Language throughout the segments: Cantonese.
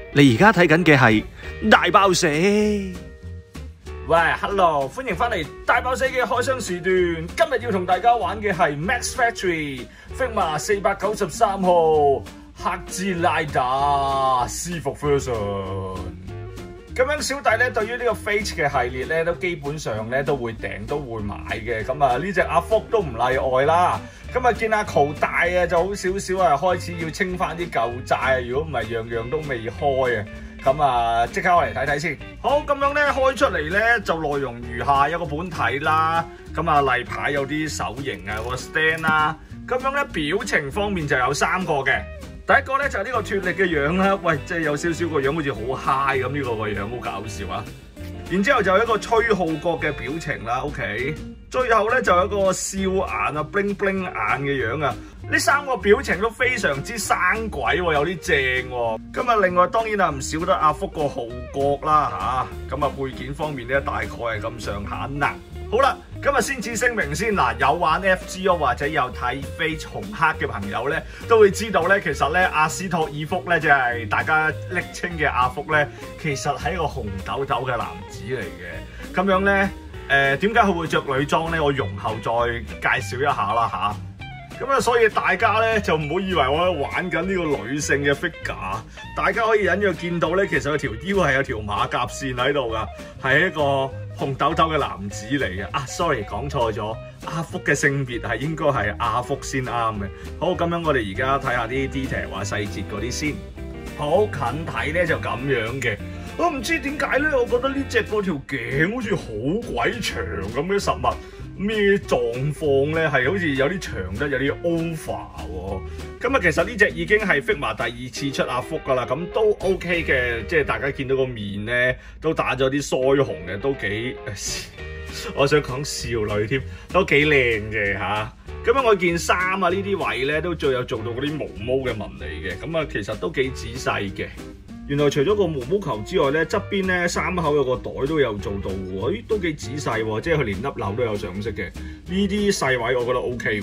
你而家睇緊嘅係大爆死。 喂 ，Hello， 歡迎翻嚟大爆死嘅開箱時段。今日要同大家玩嘅係 Max Factory Figma 493號赫茲拉達私服 version。咁樣小弟咧對於呢個 Fate 嘅系列咧都基本上咧都會訂都會買嘅。咁啊呢隻阿福都唔例外啦。咁啊見阿 Cool 大啊就好少少啊開始要清翻啲舊債啊，如果唔係樣樣都未開啊。咁啊，即刻嚟睇睇先。好，咁樣咧開出嚟咧就內容如下，有個本體啦。咁啊例牌有啲手型啊，個 stand 啦。咁樣咧表情方面就有3個嘅。第一個咧就係呢個脫力嘅樣啦。喂，即係有少少個樣好似好 high 咁，呢個個樣好搞笑啊。然之後就有一個吹號角嘅表情啦。OK。最後咧就有一個笑眼啊 ，bling bling 眼嘅樣啊。呢3個表情都非常之生鬼喎，有啲正喎。咁啊，另外當然啊唔少得阿福個號角啦嚇。咁啊配件方面咧大概係咁上下啦。好啦，今日先至聲明先嗱，有玩 FGO 或者有睇 Fate 紅黑嘅朋友咧，都會知道咧，其實咧阿斯托爾福咧，即係大家昵稱嘅阿福咧，其實係一個紅豆豆嘅男子嚟嘅。咁樣咧。點解佢會着女裝咧？我容後再介紹一下啦嚇。咁啊，所以大家咧就唔好以為我喺度玩緊呢個女性嘅 figure。大家可以隱約見到咧，其實佢條腰係有條馬甲線喺度噶，係一個紅豆豆嘅男子嚟嘅。啊 ，sorry 講錯咗，阿福嘅性別係應該係阿福先啱嘅。好，咁樣我哋而家睇下啲 detail 啊細節嗰啲先。好近睇咧就咁樣嘅。我唔知點解咧，我覺得呢隻嗰條頸好似好鬼長咁嘅實物，咩狀況咧？係好似有啲長得有啲 over 喎。咁啊，其實呢隻已經係 Figma 第2次出阿福噶啦，咁都 OK 嘅，即係大家見到個面咧都打咗啲腮紅嘅，都幾我想講少女添，都幾靚嘅嚇。咁樣我件衫啊呢啲位咧都最有做到嗰啲毛毛嘅紋嚟嘅，咁啊其實都幾仔細嘅。原來除咗個毛毛球之外咧，側邊咧衫口有個袋都有做到喎，咦都幾仔細喎，即係佢連粒紐都有上色嘅。呢啲細位我覺得 OK 喎。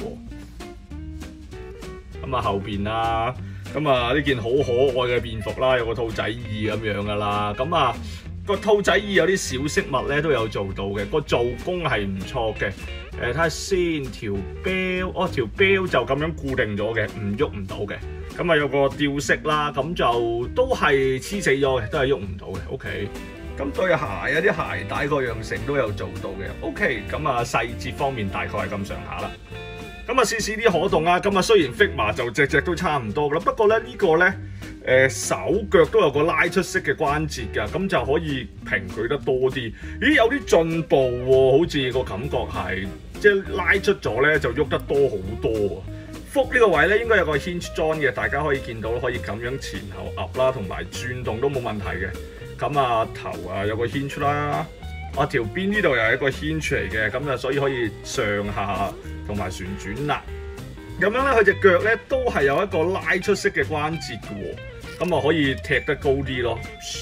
咁啊後邊啦，咁啊呢件好可愛嘅便服啦，有個兔仔耳咁樣噶啦。咁啊個兔仔耳有啲小飾物咧都有做到嘅，個做工係唔錯嘅。睇下先，條標，條標就咁樣固定咗嘅，唔喐唔到嘅。咁啊有個吊飾啦，咁就都係黐死咗嘅，都係喐唔到嘅。OK， 咁對鞋啊啲鞋帶個樣成都有做到嘅。OK， 咁啊細節方面大概係咁上下啦。咁啊試試啲可動啊。咁啊雖然 Figma 就隻都差唔多啦，不過咧呢個咧手腳都有個拉出式嘅關節㗎，咁就可以平舉得多啲。咦有啲進步喎，好似個感覺係即係拉出咗咧就喐得多好多喎。腹呢個位咧應該有個 hinge joint 嘅，大家可以見到可以咁樣前後壓啦，同埋轉動都冇問題嘅。咁啊頭啊有個 hinge 啦，條邊呢度又係一個 hinge 嚟嘅，咁啊所以可以上下同埋旋轉啦。咁樣咧佢隻腳咧都係有一個拉出式嘅關節嘅喎，咁啊可以踢得高啲咯。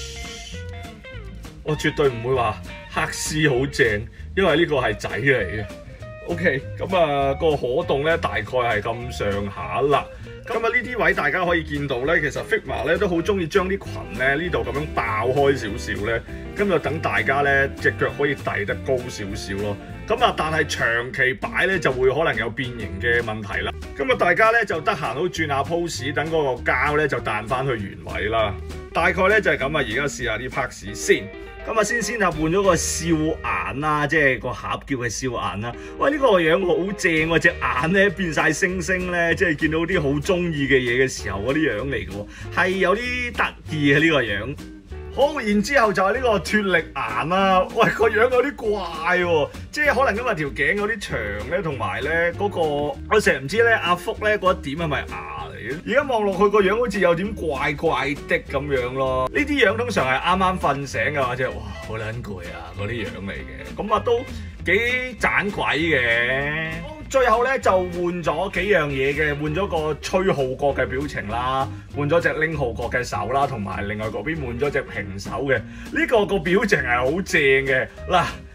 我絕對唔會話黑絲好正，因為呢個係仔嚟嘅。OK， 咁啊個可動咧大概係咁上下啦。咁啊呢啲位大家可以見到咧，其實 Figma 咧都好中意將啲裙咧呢度咁樣爆開少少咧，咁就等大家咧隻腳可以遞得高少少咯。咁啊但係長期擺咧就會可能有變形嘅問題啦。咁啊大家咧就得閒都轉下 pose， 等嗰個膠咧就彈翻去原位啦。大概咧就係咁啊，而家試下啲 pose 先。咁啊，先換咗個笑眼啦，即係個盒叫佢笑眼啦。喂，呢個樣好正喎，隻眼咧變晒星星咧，即係見到啲好中意嘅嘢嘅時候嗰啲樣嚟嘅喎，係有啲得意嘅呢個樣。好，然之後就係呢個脫力眼啦。喂，個樣有啲怪喎，即係可能因為條頸有啲長咧，同埋咧嗰個我成日唔知咧阿福咧嗰一點係咪牙嚟嘅？而家望落去個樣好似有點怪怪的咁樣咯。呢啲樣通常係啱啱瞓醒嘅話，即係哇好撚攰啊嗰啲樣嚟嘅，咁啊都幾盞鬼嘅。最後咧就換咗幾樣嘢嘅，換咗個吹號角嘅表情啦，換咗隻拎號角嘅手啦，同埋另外嗰邊換咗隻平手嘅。呢個表情係好正嘅嗱。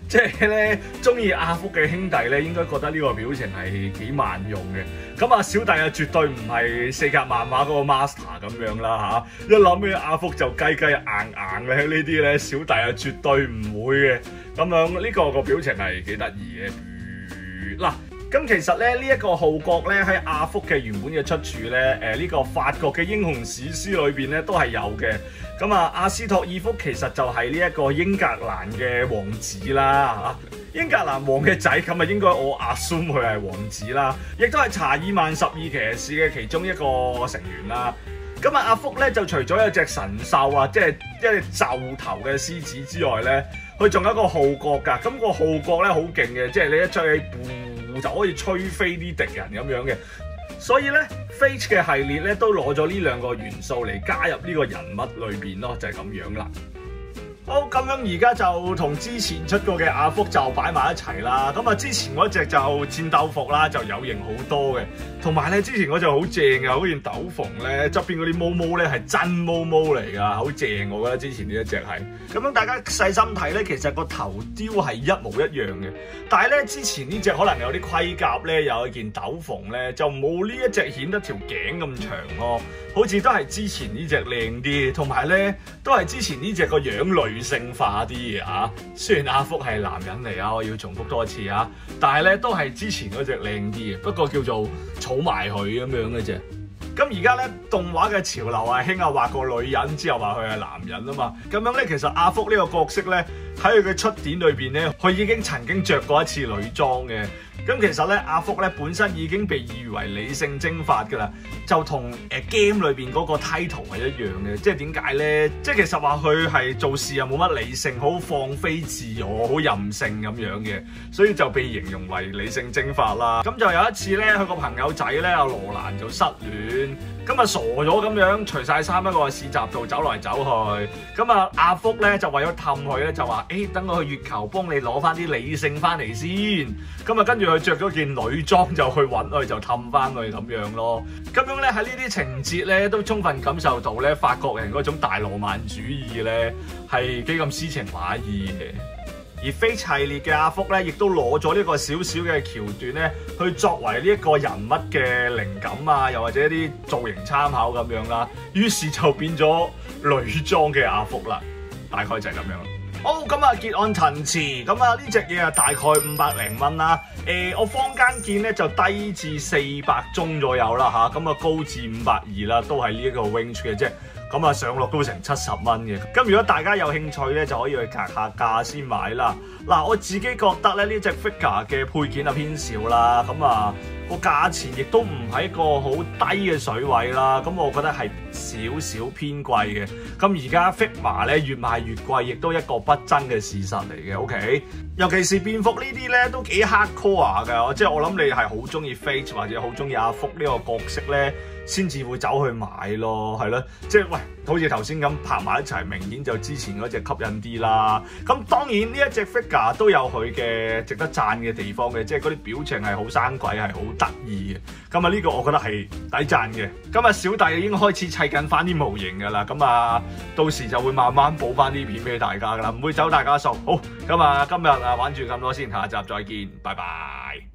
即係咧，中意阿福嘅兄弟咧，應該覺得呢個表情係幾萬用嘅。咁啊，小弟啊，絕對唔係四格漫畫嗰個 master 咁樣啦嚇。一諗起阿福就雞雞硬硬嘅呢啲咧，小弟啊絕對唔會嘅。咁樣呢個表情係幾得意嘅。嗱，咁其實咧呢一個號角咧喺阿福嘅原本嘅出處咧，呢個法國嘅英雄史詩裏邊咧都係有嘅。咁啊，阿斯托爾福其實就係呢一個英格蘭嘅王子啦嚇，英格蘭王嘅仔，咁啊應該我 assume 佢係王子啦，亦都係查爾曼12騎士嘅其中一個成員啦。咁啊，阿福咧就除咗有隻神獸啊，即係一隻獸頭嘅獅子之外咧，佢仲有一個號角㗎。咁個號角咧好勁嘅，即係你一吹起，噗就可以吹飛啲敵人咁樣嘅。所以咧 Fate 嘅系列咧都攞咗呢兩個元素嚟加入呢個人物裏邊咯，就係咁樣啦。好，咁樣而家就同之前出過嘅阿福就擺埋一齊啦。咁啊，之前嗰隻就戰鬥服啦，就有型好多嘅。同埋咧，之前嗰隻好正嘅，嗰件斗篷咧側邊嗰啲毛毛咧係真毛毛嚟㗎，好正我覺得之前呢一隻係。咁樣大家細心睇咧，其實個頭雕係一模一樣嘅。但係咧，之前呢隻可能有啲盔甲咧，有一件斗篷咧，就冇呢一隻顯得條頸咁長咯。好似都係之前呢隻靚啲，同埋咧都係之前呢隻個樣女性化啲嘅嚇。雖然阿福係男人嚟啊，我要重複多一次啊，但係咧都係之前嗰隻靚啲嘅，不過叫做儲埋佢咁樣嘅啫。咁而家咧動畫嘅潮流係興畫個女人之後話佢係男人啊嘛。咁樣咧其實阿福呢個角色咧喺佢嘅出典裏邊咧，佢已經曾經着過一次女裝嘅。咁其實咧，阿福咧本身已經被譽為理性蒸發㗎啦，就同game 裏邊嗰個 title 係一樣嘅。即係點解咧？即係其實話佢係做事又冇乜理性，好放飛自我，好任性咁樣嘅，所以就被形容為理性蒸發啦。咁就有一次咧，佢個朋友仔咧阿羅蘭就失戀。咁啊傻咗咁樣，除晒衫喺個市集度走來走去。咁啊阿福咧就為咗氹佢咧，就話：等我去月球幫你攞翻啲理性翻嚟先。咁啊跟住佢着咗件女裝就去揾佢，就氹翻佢咁樣咯。咁樣咧喺呢啲情節咧，都充分感受到咧法國人嗰種大浪漫主義咧係幾咁詩情畫意嘅。而 Fate 系列嘅阿福咧，亦都攞咗呢個少少嘅橋段咧，去作為呢一個人物嘅靈感啊，又或者一啲造型參考咁樣啦。於是就變咗女裝嘅阿福啦，大概就係咁樣啦。好，咁啊結案陳詞，咁啊呢隻嘢啊大概500零蚊啦。我坊間見咧就低至400中左右啦嚇，咁啊高至520啦，都係呢一個 range 嘅啫。咁啊上落都成70蚊嘅，咁如果大家有興趣咧，就可以去格下價先買啦。嗱，我自己覺得咧呢隻 figure 嘅配件啊偏少啦，咁啊個價錢亦都唔係一個好低嘅水位啦，咁我覺得係少少偏貴嘅。咁而家 figure 咧越賣越貴，亦都一個不爭嘅事實嚟嘅。OK， 尤其是便服呢啲咧都幾 hardcore 㗎，即係我諗你係好中意 Fate 或者好中意阿福呢個角色咧，先至會走去買咯，係咯，即係喂，好似頭先咁拍埋一齊，明顯就之前嗰隻吸引啲啦。咁當然呢一隻 figure 都有佢嘅值得讚嘅地方嘅，即係嗰啲表情係好生鬼，係好得意嘅。咁啊呢個我覺得係抵讚嘅。咁啊小弟已經開始砌緊翻啲模型㗎啦，咁啊到時就會慢慢補翻啲片俾大家㗎啦，唔會走大家數。好，咁啊今日啊玩住咁多先，下集再見，拜拜。